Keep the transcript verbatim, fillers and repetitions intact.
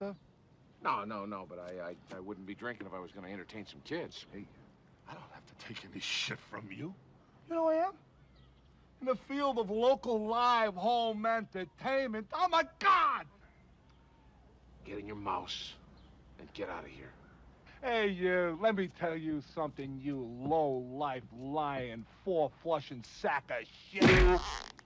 No, no, no, but I, I, I wouldn't be drinking if I was going to entertain some kids. Hey, I don't have to take any shit from you. You know who I am? In the field of local live home entertainment. Oh, my God! Get in your mouse and get out of here. Hey, you, let me tell you something, you low-life, lying, four-flushing sack of shit.